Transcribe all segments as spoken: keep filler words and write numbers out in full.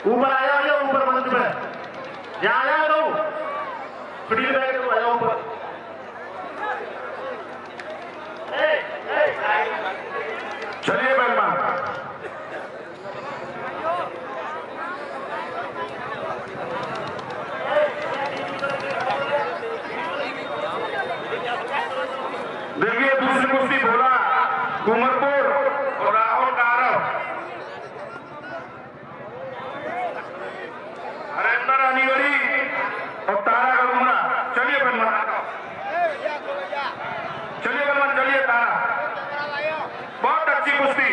ऊपर आ जाओ, ऊपर मंच पे यहाँ आ जाओ, फ्री बैठ के आ जाओ ऊपर। चलिए पहलवान, देखिए दूसरी कुश्ती बोला कुमरपुर और राहुल कारव, हरेंद्र अनिवरी और तारा गलगुना। चलिए पहलवान, चलिए पहलवान, चलिए तारा। बहुत अच्छी कुश्ती,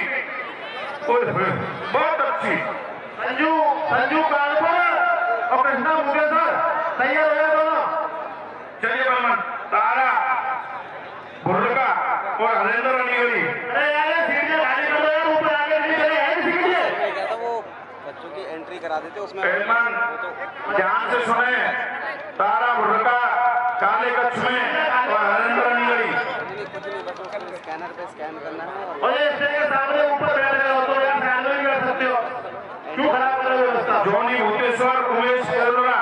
बहुत अच्छी। संजू संजू कानपुर और कृष्णा मुकेशर तैयार हो गए दोनों। चलिए पहलवान, तारा भुर्रका और हरेंद्र अनिवरी। अरे यार सीट से खाली कर दो यार, ऊपर आगे नहीं चले हैं सीट से। क्या था वो बच्चों की एंट्री करा देते उसमें। पहलवान ध्यान से सुने, तारा भुर्रका काले कच्छ में और हरेंद्र अनिवरी। कुछ नहीं, बस उसको स्कैनर पे स्कैन करना है। और ये स्टेज के सामने ऊपर बैठ गए हो तो यार साइड में भी बैठ सकते हो, क्यों खराब कर रहे हो व्यवस्था। जॉनी भूतेश्वर, उमेश केरला,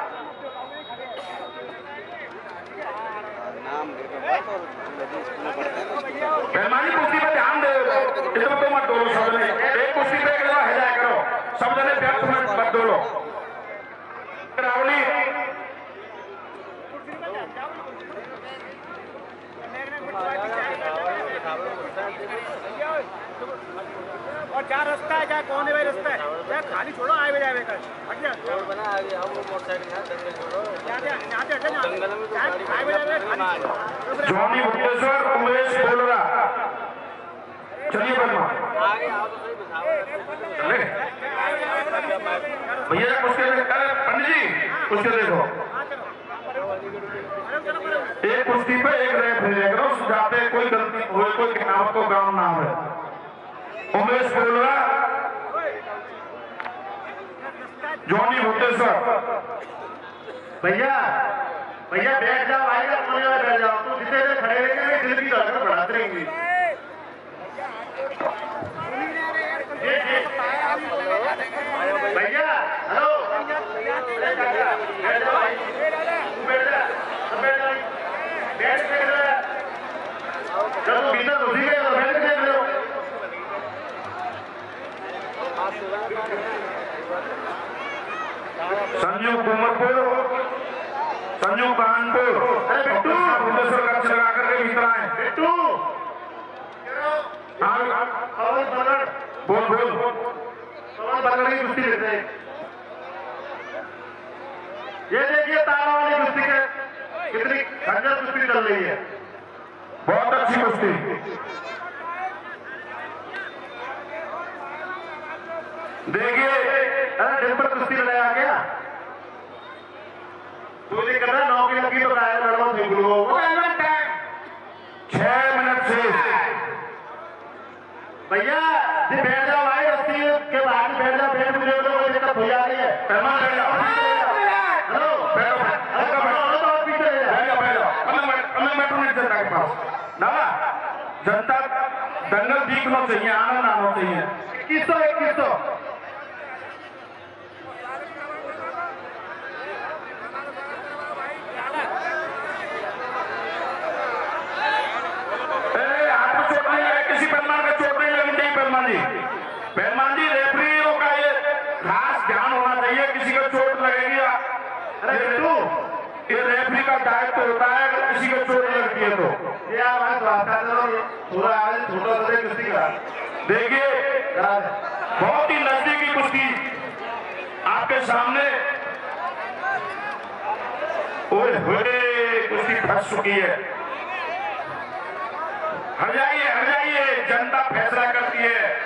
नाम पहलवानी कुश्ती पे ध्यान दे, इधर तो मत डोलो सब जने, एक कुश्ती पे एक जगह हिलाया करो, सब जने व्यर्थ में मत डोलो। रावली और क्या रास्ता है, क्या कौन है भाई रास्ता है, क्या खाली छोड़ो आए जाए कर हट जा रोड बना आ गया वो मोटरसाइकिल यहां जंगल छोड़ो क्या क्या यहां से हट जा जंगल में तो गाड़ी आए जाए खाली। जॉनी भुतेश्वर, उमेश केरला। चलिए पहलवान आगे आओ तो सही बिठाओ चले भैया, उसके अरे पंडित जी उसके देखो, एक कुश्ती पे एक रेफरी करो, जाते कोई गलती हो, कोई गिनावट को ग्राउंड ना हो। उमेश केरला, जॉनी भुतेश्वर। भैया भैया बैठ जाओ, आएगा कोने में बैठ जाओ, तो जितने देर खड़े रहेंगे दिल की धड़कन बढ़ाते रहेंगे। भैया हेलो, बैठ जा भाई, बैठ जा, बैठ जा, बैठ जा, जब भीतर घुसी गए तो बैठ देख लो। संजू कुमरपुर, संजू कानपुर, अरे बिट्टू भुवनेश्वर का चला करके भीतर आए। बिट्टू बोल बोल पकड़ की कुश्ती लेते हैं। ये देखिए तारा वाली कुश्ती के कितनी खंजर कुश्ती चल रही है, बहुत अच्छी कुश्ती। देखिए अरे दिल पर कुश्ती लड़ाया गया, तू नहीं करना नौकरी लगी तो राय लड़वा देख लो। छह मिनट से भैया बैठ जाओ भाई, रस्सी के बाहर बैठ जाओ, बैठ मुझे तो कोई दिक्कत हो जा रही है। पहलवान बैठ जाओ, हेलो बैठो, बैठो पीछे बैठ जाओ, बैठ जाओ, पंद्रह मिनट में जनता के पास ना जनता दंगल दिखना चाहिए, आनंद आना चाहिए। इक्कीस सौ इक्कीस सौ पहलवान जी रेफरियों का ये खास ध्यान होना चाहिए, किसी को चोट लगेगी। अरे बिट्टू ये रेफरी का दायित्व होता है, अगर किसी को चोट लगती है तो ये पूरा छोटा सा कुश्ती करा। देखिए बहुत ही नजदीकी कुश्ती आपके सामने, ओए होए कुश्ती फंस चुकी है। हट जाइए हट जाइए, जनता फैसला करती है।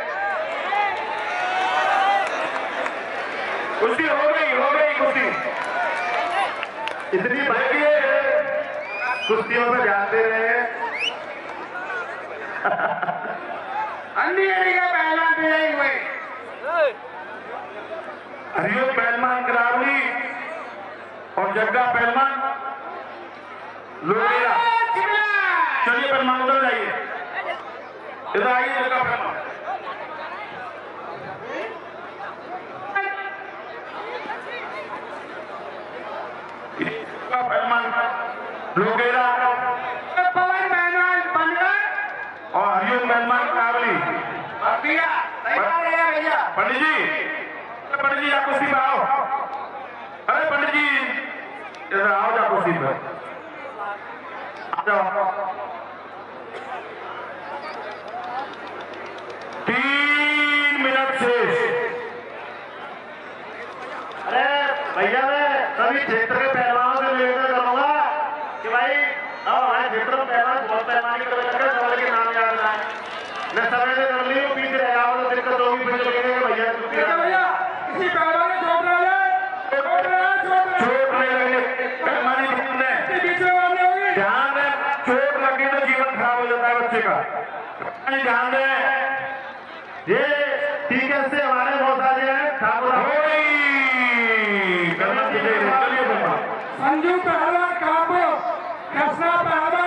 कुश्ती हो गई हो गई कुश्ती, इतनी देखिए कुश्तियों में जाते रहे। अंधेरी का पहलवान विजयी हुए, हरिओम पहलवान करावली और जग्गा पहलवान लोहिया। चलिए पहलवान उधर जाइए, इधर आइए जग्गा पहलवान। पहलवान लोकेरा पवन पहलवान बनकर और हरिओम पहलवान काबली। भैया भैया पंडित जी, पंडित जी आप कुर्सी पे आओ। अरे पंडित जी इधर आओ, जा कुर्सी पे आ जाओ। तीन मिनट शेष। अरे भैया मैं सभी क्षेत्र के पहलवानों से निवेदन करूंगा कि भाई अब हमारे क्षेत्र में पहलवान बहुत पैमाने के लगे सवाल के नाम याद आए। मैं समय से कर ली हूँ, पीछे रह जाओ तो दिक्कत होगी, फिर लगेगा भैया भैया किसी पहलवान ने चोट लग जाए, चोट चोट नहीं लगे पैमानी में ध्यान दें, चोट लगे तो जीवन खराब हो जाता है बच्चे का। ध्यान दें, ये ठीक है, से हमारे बहुत सारे हैं ठाकुर चलिए संजू पहलवान काबू कृष्णा पहलवान